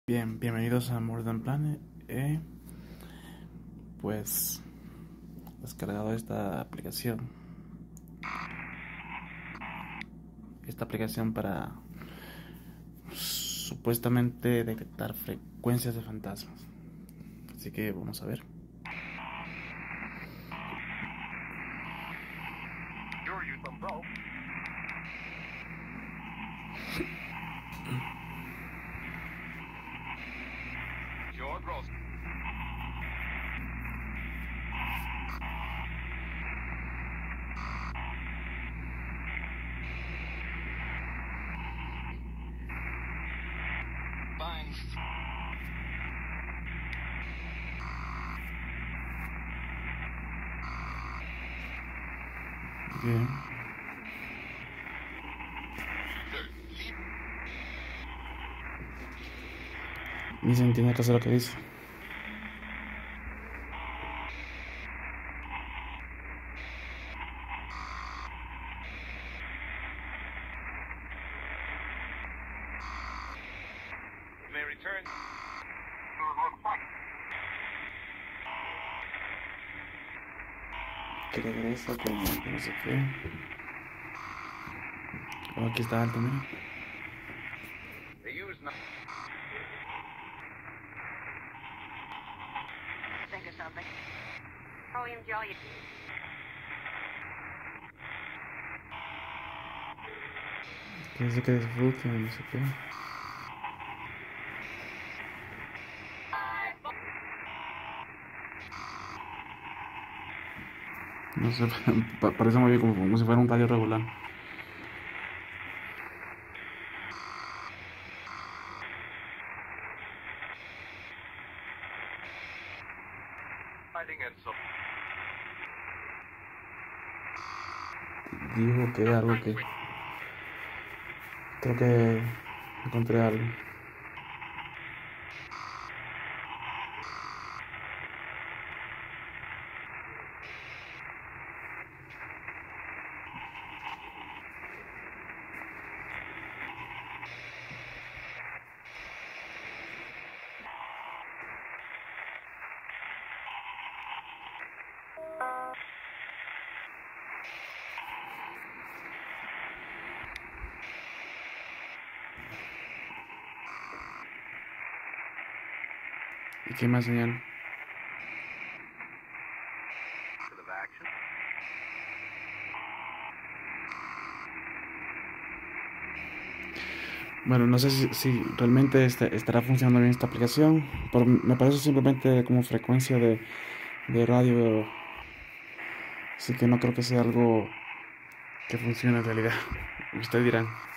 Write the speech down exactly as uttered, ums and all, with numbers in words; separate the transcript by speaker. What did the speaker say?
Speaker 1: Bien, bienvenidos a More Than Planet. He pues descargado esta aplicación. Esta aplicación para supuestamente detectar frecuencias de fantasmas. Así que vamos a ver. Bien. Ni se entiende casi lo que dice. Que regresa como no sé qué. Oh, aquí está alto, mira.
Speaker 2: Think of something. Oh, enjoy it.
Speaker 1: Que dice que disfrute, no sé qué. No sé, pa- parece muy bien como, como si fuera un radio regular. Dijo que algo que... Creo que encontré algo. ¿Y qué más señal? Bueno, no sé si, si realmente este, estará funcionando bien esta aplicación, pero me parece simplemente como frecuencia de, de radio, así que no creo que sea algo que funcione en realidad. Ustedes dirán.